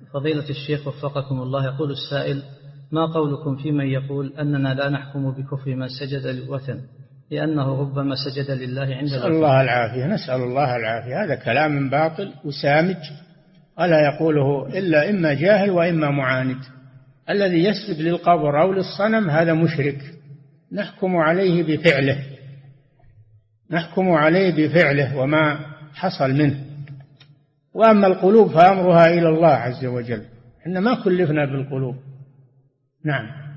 فضيلة الشيخ وفقكم الله، يقول السائل: ما قولكم في من يقول أننا لا نحكم بكفر من سجد للوثن لأنه ربما سجد لله عند نسأل الله العافية، نسأل الله العافية. هذا كلام باطل وسامج، ولا يقوله إلا إما جاهل وإما معاند. الذي يسجد للقبر أو للصنم هذا مشرك، نحكم عليه بفعله، نحكم عليه بفعله وما حصل منه. وأما القلوب فأمرها إلى الله عز وجل، إحنا ما كلفنا بالقلوب. نعم.